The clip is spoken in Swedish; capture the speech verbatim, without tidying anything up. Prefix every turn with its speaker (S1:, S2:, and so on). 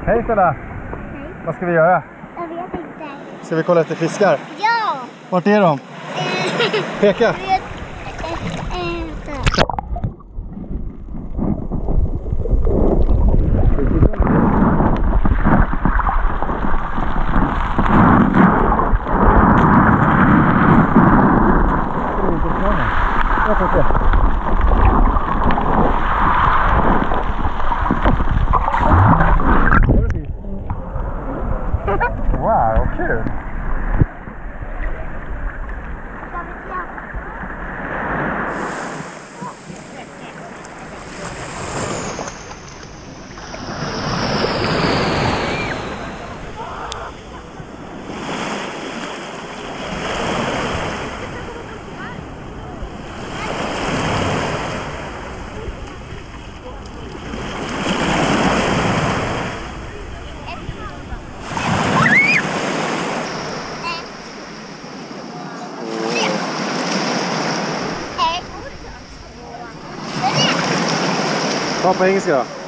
S1: Hej Stella!
S2: Hej.
S1: Vad ska vi göra?
S2: Jag vet inte.
S1: Ska vi kolla efter fiskar?
S2: Ja!
S1: Vart är de? Peka!
S2: Jag vet inte.
S1: Jag får se. Wow, kul! Ta på engelska då.